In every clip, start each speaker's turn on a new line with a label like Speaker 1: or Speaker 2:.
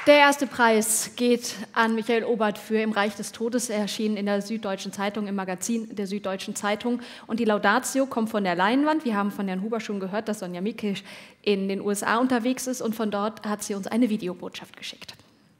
Speaker 1: Der erste Preis geht an Michael Obert für Im Reich des Todes. Er erschien in der Süddeutschen Zeitung, im Magazin der Süddeutschen Zeitung. Und die Laudatio kommt von der Leinwand. Wir haben von Herrn Huber schon gehört, dass Sonja Mikisch in den USA unterwegs ist. Und von dort hat sie uns eine Videobotschaft geschickt.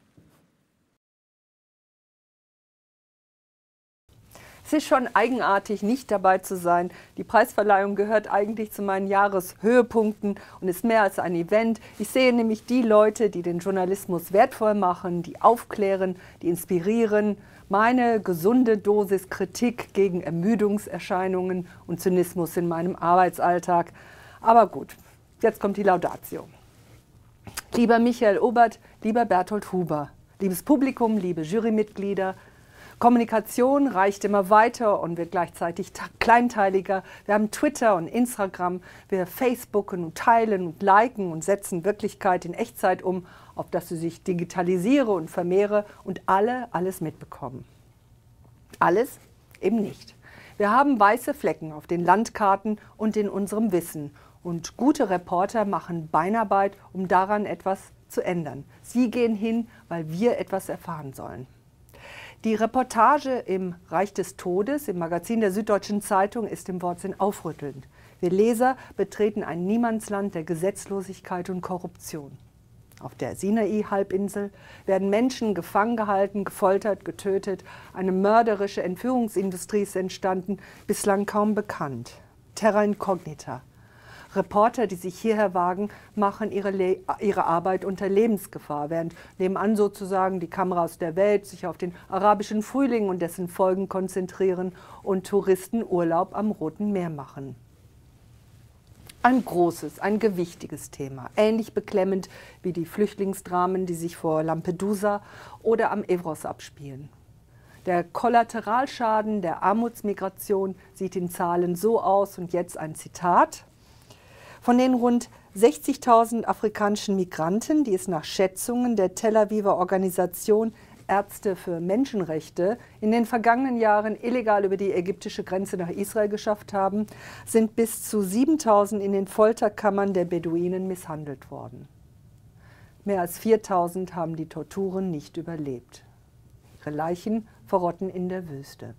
Speaker 2: Es ist schon eigenartig, nicht dabei zu sein. Die Preisverleihung gehört eigentlich zu meinen Jahreshöhepunkten und ist mehr als ein Event. Ich sehe nämlich die Leute, die den Journalismus wertvoll machen, die aufklären, die inspirieren. Meine gesunde Dosis Kritik gegen Ermüdungserscheinungen und Zynismus in meinem Arbeitsalltag. Aber gut, jetzt kommt die Laudatio. Lieber Michael Obert, lieber Berthold Huber, liebes Publikum, liebe Jurymitglieder, Kommunikation reicht immer weiter und wird gleichzeitig kleinteiliger. Wir haben Twitter und Instagram, wir Facebooken und teilen und liken und setzen Wirklichkeit in Echtzeit um, auf dass sie sich digitalisiere und vermehre und alles mitbekommen. Alles eben nicht. Wir haben weiße Flecken auf den Landkarten und in unserem Wissen. Und gute Reporter machen Beinarbeit, um daran etwas zu ändern. Sie gehen hin, weil wir etwas erfahren sollen. Die Reportage im Reich des Todes im Magazin der Süddeutschen Zeitung ist im Wortsinn aufrüttelnd. Wir Leser betreten ein Niemandsland der Gesetzlosigkeit und Korruption. Auf der Sinai-Halbinsel werden Menschen gefangen gehalten, gefoltert, getötet. Eine mörderische Entführungsindustrie ist entstanden, bislang kaum bekannt. Terra incognita. Reporter, die sich hierher wagen, machen ihre Arbeit unter Lebensgefahr, während nebenan sozusagen die Kameras der Welt sich auf den arabischen Frühling und dessen Folgen konzentrieren und Touristen Urlaub am Roten Meer machen. Ein großes, ein gewichtiges Thema, ähnlich beklemmend wie die Flüchtlingsdramen, die sich vor Lampedusa oder am Evros abspielen. Der Kollateralschaden der Armutsmigration sieht in Zahlen so aus, und jetzt ein Zitat: Von den rund 60.000 afrikanischen Migranten, die es nach Schätzungen der Tel Aviver Organisation Ärzte für Menschenrechte in den vergangenen Jahren illegal über die ägyptische Grenze nach Israel geschafft haben, sind bis zu 7.000 in den Folterkammern der Beduinen misshandelt worden. Mehr als 4.000 haben die Torturen nicht überlebt. Ihre Leichen verrotten in der Wüste.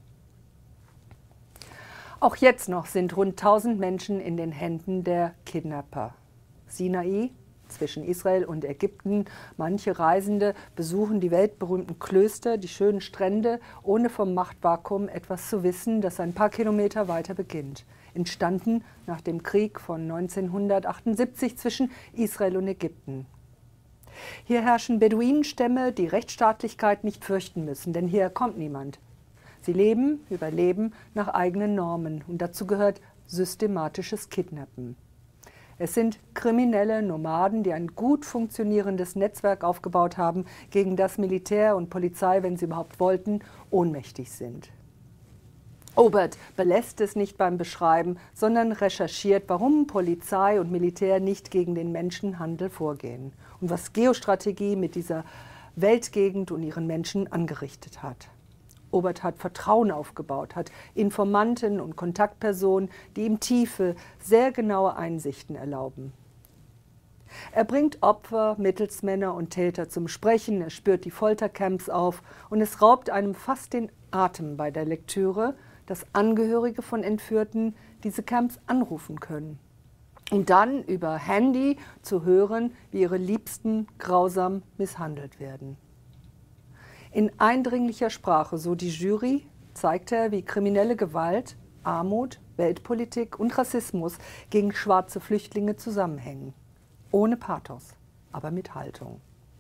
Speaker 2: Auch jetzt noch sind rund 1000 Menschen in den Händen der Kidnapper. Sinai, zwischen Israel und Ägypten. Manche Reisende besuchen die weltberühmten Klöster, die schönen Strände, ohne vom Machtvakuum etwas zu wissen, das ein paar Kilometer weiter beginnt. Entstanden nach dem Krieg von 1978 zwischen Israel und Ägypten. Hier herrschen Beduinenstämme, die Rechtsstaatlichkeit nicht fürchten müssen, denn hier kommt niemand. Sie leben, überleben nach eigenen Normen, und dazu gehört systematisches Kidnappen. Es sind kriminelle Nomaden, die ein gut funktionierendes Netzwerk aufgebaut haben, gegen das Militär und Polizei, wenn sie überhaupt wollten, ohnmächtig sind. Obert belässt es nicht beim Beschreiben, sondern recherchiert, warum Polizei und Militär nicht gegen den Menschenhandel vorgehen und was Geostrategie mit dieser Weltgegend und ihren Menschen angerichtet hat. Obert hat Vertrauen aufgebaut, hat Informanten und Kontaktpersonen, die ihm tiefe, sehr genaue Einsichten erlauben. Er bringt Opfer, Mittelsmänner und Täter zum Sprechen, er spürt die Foltercamps auf, und es raubt einem fast den Atem bei der Lektüre, dass Angehörige von Entführten diese Camps anrufen können, um dann über Handy zu hören, wie ihre Liebsten grausam misshandelt werden. In eindringlicher Sprache, so die Jury, zeigt er, wie kriminelle Gewalt, Armut, Weltpolitik und Rassismus gegen schwarze Flüchtlinge zusammenhängen. Ohne Pathos, aber mit Haltung.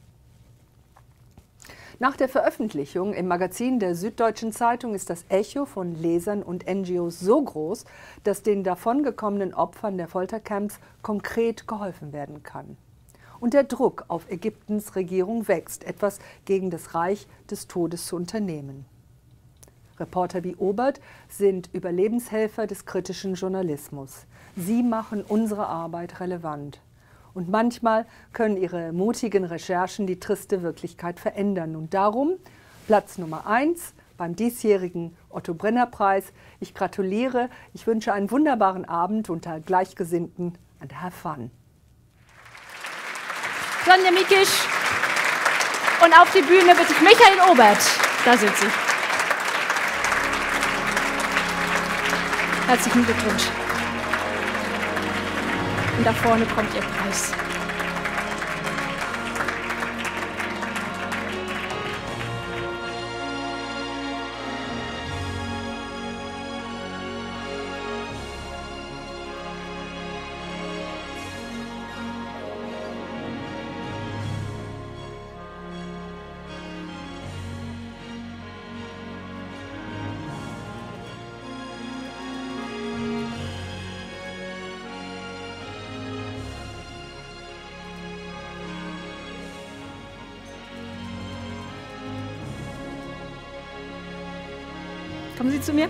Speaker 2: Nach der Veröffentlichung im Magazin der Süddeutschen Zeitung ist das Echo von Lesern und NGOs so groß, dass den davongekommenen Opfern der Foltercamps konkret geholfen werden kann. Und der Druck auf Ägyptens Regierung wächst, etwas gegen das Reich des Todes zu unternehmen. Reporter wie Obert sind Überlebenshelfer des kritischen Journalismus. Sie machen unsere Arbeit relevant. Und manchmal können ihre mutigen Recherchen die triste Wirklichkeit verändern. Und darum Platz Nummer 1 beim diesjährigen Otto-Brenner-Preis. Ich gratuliere, ich wünsche einen wunderbaren Abend unter Gleichgesinnten and have fun.
Speaker 1: Sonja Mikisch. Und auf die Bühne bitte ich Michael Obert. Da sind Sie. Herzlichen Glückwunsch. Und da vorne kommt Ihr Preis. Kommen Sie zu mir.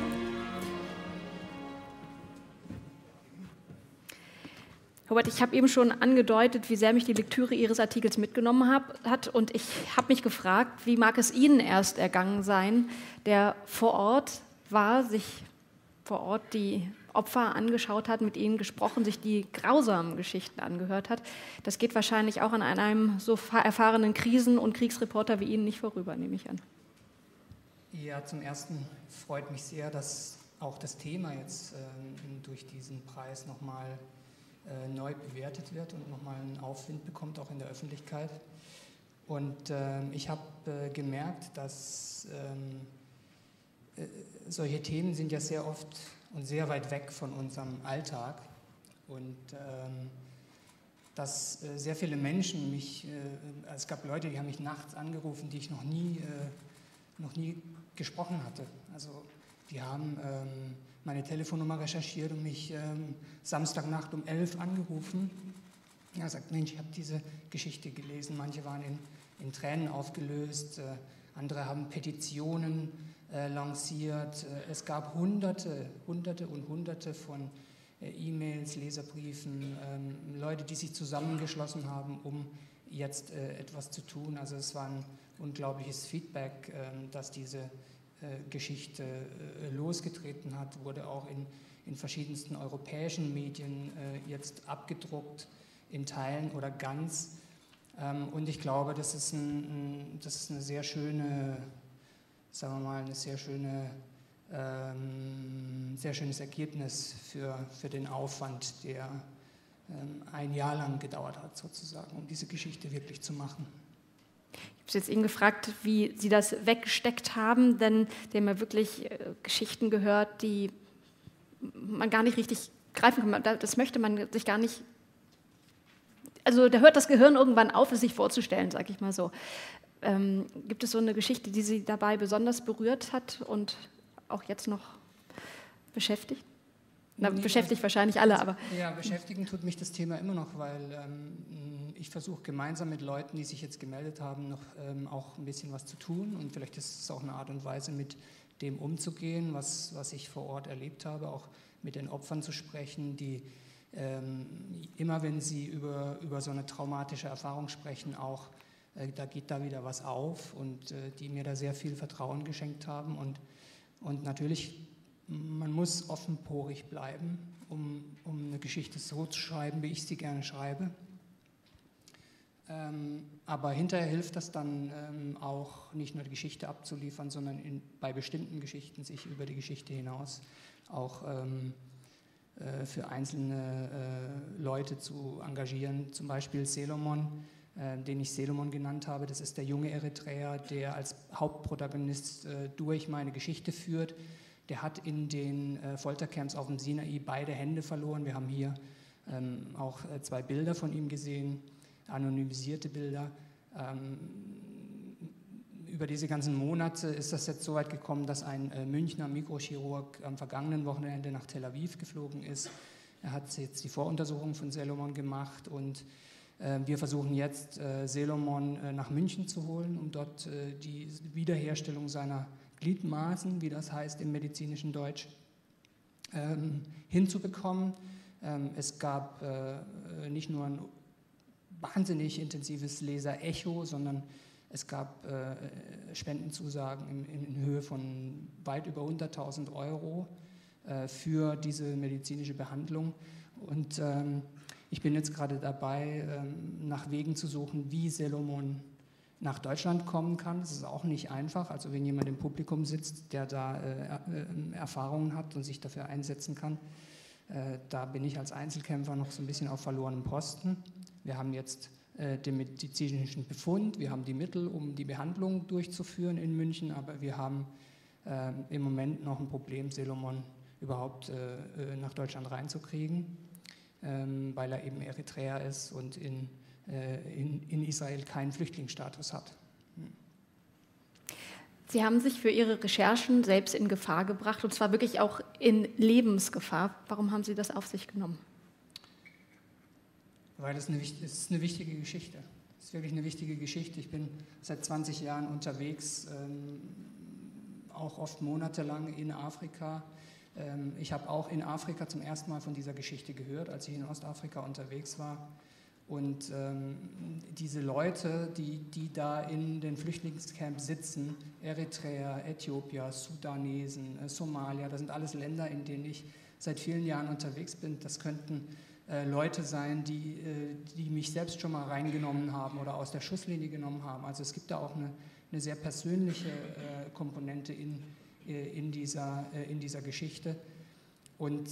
Speaker 1: Robert, ich habe eben schon angedeutet, wie sehr mich die Lektüre Ihres Artikels mitgenommen hat. Und ich habe mich gefragt, wie mag es Ihnen erst ergangen sein, der vor Ort war, sich vor Ort die Opfer angeschaut hat, mit ihnen gesprochen, sich die grausamen Geschichten angehört hat. Das geht wahrscheinlich auch an einem so erfahrenen Krisen- und Kriegsreporter wie Ihnen nicht vorüber, nehme ich an.
Speaker 3: Ja, zum Ersten freut mich sehr, dass auch das Thema jetzt durch diesen Preis nochmal neu bewertet wird und nochmal einen Aufwind bekommt, auch in der Öffentlichkeit. Und ich habe gemerkt, dass solche Themen sind ja sehr oft und sehr weit weg von unserem Alltag und dass sehr viele Menschen mich, es gab Leute, die haben mich nachts angerufen, die ich noch nie gesprochen hatte. Also die haben meine Telefonnummer recherchiert und mich Samstagnacht um 11 angerufen. Er sagt, Mensch, ich habe diese Geschichte gelesen. Manche waren in Tränen aufgelöst, andere haben Petitionen lanciert. Es gab Hunderte und Hunderte von E-Mails, Leserbriefen, Leute, die sich zusammengeschlossen haben, um jetzt etwas zu tun. Also es war ein unglaubliches Feedback, dass diese Geschichte losgetreten hat, wurde auch in verschiedensten europäischen Medien jetzt abgedruckt, in Teilen oder ganz. Und ich glaube, das ist eine sehr schöne, sagen wir mal, ein sehr schönes Ergebnis für den Aufwand, der ein Jahr lang gedauert hat, sozusagen, um diese Geschichte wirklich zu machen.
Speaker 1: Ich habe jetzt eben gefragt, wie Sie das weggesteckt haben, denn Sie haben ja wirklich Geschichten gehört, die man gar nicht richtig greifen kann. Das möchte man sich gar nicht. Also da hört das Gehirn irgendwann auf, es sich vorzustellen, sage ich mal so. Gibt es so eine Geschichte, die Sie dabei besonders berührt hat und auch jetzt noch beschäftigt? Beschäftigt wahrscheinlich alle, aber...
Speaker 3: Ja, beschäftigen tut mich das Thema immer noch, weil ich versuche gemeinsam mit Leuten, die sich jetzt gemeldet haben, noch auch ein bisschen was zu tun und vielleicht ist es auch eine Art und Weise, mit dem umzugehen, was ich vor Ort erlebt habe, auch mit den Opfern zu sprechen, die immer, wenn sie über so eine traumatische Erfahrung sprechen, auch da geht da wieder was auf und die mir da sehr viel Vertrauen geschenkt haben und natürlich man muss offenporig bleiben, um eine Geschichte so zu schreiben, wie ich sie gerne schreibe. Aber hinterher hilft das dann auch nicht nur die Geschichte abzuliefern, sondern bei bestimmten Geschichten sich über die Geschichte hinaus auch für einzelne Leute zu engagieren. Zum Beispiel Selomon, den ich Selomon genannt habe. Das ist der junge Eritreer, der als Hauptprotagonist durch meine Geschichte führt. Der hat in den Foltercamps auf dem Sinai beide Hände verloren. Wir haben hier auch 2 Bilder von ihm gesehen, anonymisierte Bilder. Über diese ganzen Monate ist das jetzt so weit gekommen, dass ein Münchner Mikrochirurg am vergangenen Wochenende nach Tel Aviv geflogen ist. Er hat jetzt die Voruntersuchung von Selomon gemacht und wir versuchen jetzt, Selomon nach München zu holen, um dort die Wiederherstellung seiner Gliedmaßen, wie das heißt im medizinischen Deutsch, hinzubekommen. Es gab nicht nur ein wahnsinnig intensives Laser-Echo, sondern es gab Spendenzusagen in Höhe von weit über 100.000 Euro für diese medizinische Behandlung. Und ich bin jetzt gerade dabei, nach Wegen zu suchen, wie Selomon nach Deutschland kommen kann. Das ist auch nicht einfach. Also wenn jemand im Publikum sitzt, der da Erfahrungen hat und sich dafür einsetzen kann, da bin ich als Einzelkämpfer noch so ein bisschen auf verlorenem Posten. Wir haben jetzt den medizinischen Befund, wir haben die Mittel, um die Behandlung durchzuführen in München, aber wir haben im Moment noch ein Problem, Selomon überhaupt nach Deutschland reinzukriegen, weil er eben Eritreer ist und in Israel keinen Flüchtlingsstatus hat.
Speaker 1: Sie haben sich für Ihre Recherchen selbst in Gefahr gebracht, und zwar wirklich auch in Lebensgefahr. Warum haben Sie das auf sich genommen?
Speaker 3: Weil es ist eine wichtige Geschichte. Es ist wirklich eine wichtige Geschichte. Ich bin seit 20 Jahren unterwegs, auch oft monatelang in Afrika. Ich habe auch in Afrika zum ersten Mal von dieser Geschichte gehört, als ich in Ostafrika unterwegs war. Und diese Leute, die da in den Flüchtlingscamps sitzen, Eritreer, Äthiopier, Sudanesen, Somalia, das sind alles Länder, in denen ich seit vielen Jahren unterwegs bin. Das könnten Leute sein, die mich selbst schon mal reingenommen haben oder aus der Schusslinie genommen haben. Also es gibt da auch eine sehr persönliche Komponente in dieser Geschichte. Und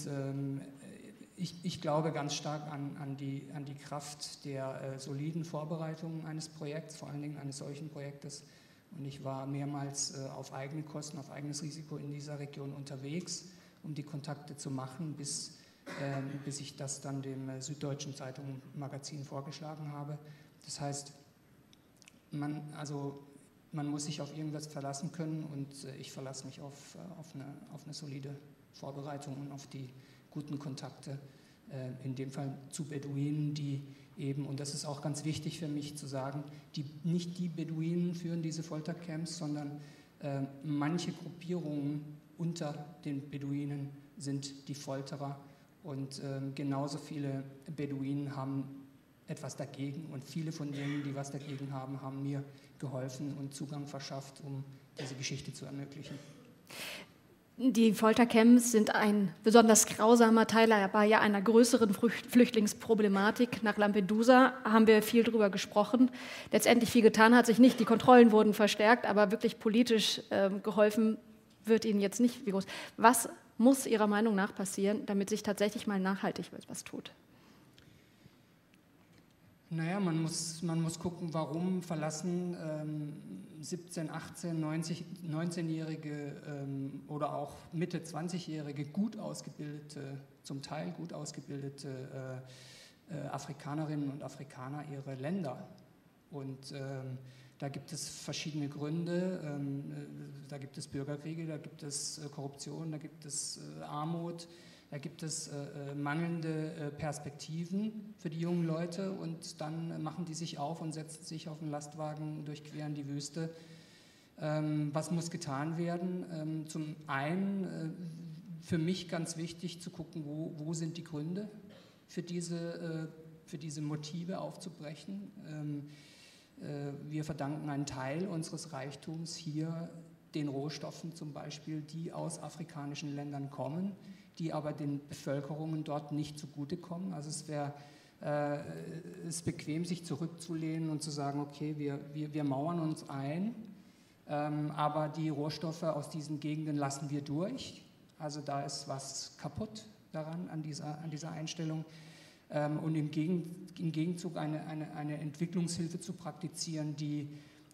Speaker 3: ich glaube ganz stark an die Kraft der soliden Vorbereitung eines Projekts, vor allen Dingen eines solchen Projektes. Und ich war mehrmals auf eigene Kosten, auf eigenes Risiko in dieser Region unterwegs, um die Kontakte zu machen, bis ich das dann dem Süddeutschen Zeitung Magazin vorgeschlagen habe. Das heißt, man muss sich auf irgendwas verlassen können, und ich verlasse mich auf eine solide Vorbereitung und auf die guten Kontakte, in dem Fall zu Beduinen, die eben, und das ist auch ganz wichtig für mich zu sagen, nicht die Beduinen führen diese Foltercamps, sondern manche Gruppierungen unter den Beduinen sind die Folterer, und genauso viele Beduinen haben etwas dagegen, und viele von denen, die was dagegen haben, haben mir geholfen und Zugang verschafft, um diese Geschichte zu ermöglichen.
Speaker 1: Die Foltercamps sind ein besonders grausamer Teil aber ja einer größeren Flüchtlingsproblematik. Nach Lampedusa haben wir viel darüber gesprochen. Letztendlich viel getan hat sich nicht. Die Kontrollen wurden verstärkt, aber wirklich politisch geholfen wird ihnen jetzt nicht. Wie groß. Was muss Ihrer Meinung nach passieren, damit sich tatsächlich mal nachhaltig etwas tut?
Speaker 3: Naja, man muss gucken, warum verlassen 17-, 18-, 19-Jährige oder auch Mitte 20-Jährige gut ausgebildete, zum Teil gut ausgebildete Afrikanerinnen und Afrikaner ihre Länder. Und da gibt es verschiedene Gründe. Da gibt es Bürgerkriege, da gibt es Korruption, da gibt es Armut. Da gibt es mangelnde Perspektiven für die jungen Leute, und dann machen die sich auf und setzen sich auf einen Lastwagen, durchqueren die Wüste. Was muss getan werden? Zum einen für mich ganz wichtig zu gucken, wo sind die Gründe für diese Motive aufzubrechen. Wir verdanken einen Teil unseres Reichtums hier den Rohstoffen zum Beispiel, die aus afrikanischen Ländern kommen, die aber den Bevölkerungen dort nicht zugutekommen. Also es ist bequem, sich zurückzulehnen und zu sagen, okay, wir mauern uns ein, aber die Rohstoffe aus diesen Gegenden lassen wir durch. Also da ist was kaputt daran, an dieser Einstellung. Und im Gegenzug eine Entwicklungshilfe zu praktizieren, die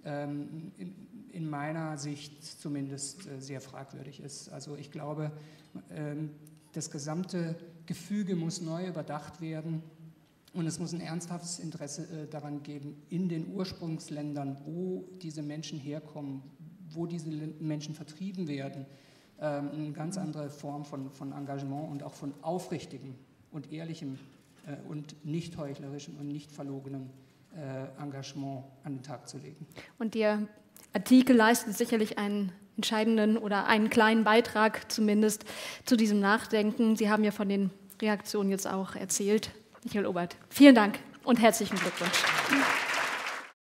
Speaker 3: in meiner Sicht zumindest sehr fragwürdig ist. Also ich glaube, das gesamte Gefüge muss neu überdacht werden, und es muss ein ernsthaftes Interesse daran geben, in den Ursprungsländern, wo diese Menschen herkommen, wo diese Menschen vertrieben werden, eine ganz andere Form von Engagement und auch von aufrichtigem und ehrlichem und nicht heuchlerischem und nicht verlogenem Engagement an den Tag zu legen.
Speaker 1: Und Ihr Artikel leistet sicherlich einen entscheidenden oder einen kleinen Beitrag zumindest zu diesem Nachdenken. Sie haben ja von den Reaktionen jetzt auch erzählt. Michael Obert, vielen Dank und herzlichen Glückwunsch.